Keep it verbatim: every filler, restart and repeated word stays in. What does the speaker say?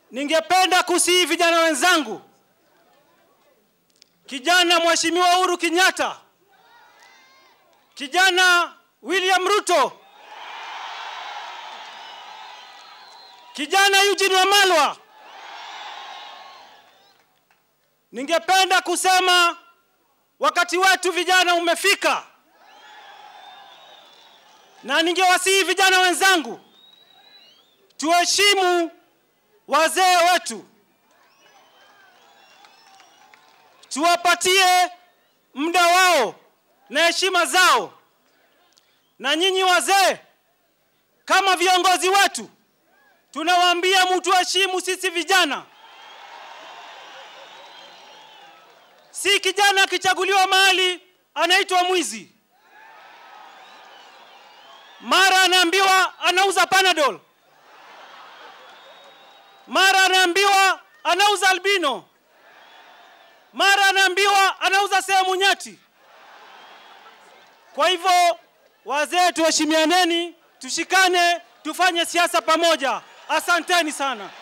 Ningependa kusihi vijana wenzangu, kijana Mheshimiwa Uhuru Kenyatta, kijana William Ruto, kijana Eugene Wamalwa, ningependa kusema wakati wetu vijana umefika, na ningewasihi vijana wenzangu tuheshimu wazee wetu, tuwapatie muda wao na heshima zao. Na nyinyi wazee kama viongozi wetu tunawaambia mtu heshimu sisi vijana. Si kijana akichaguliwa mahali anaitwa mwizi, mara anaambiwa anauza Panadol, mara anaambiwa anauza albino, mara anaambiwa anauza sehemu nyeti. Kwa hivyo wazee tuheshimianeni, tushikane, tufanye siasa pamoja. Asanteni sana.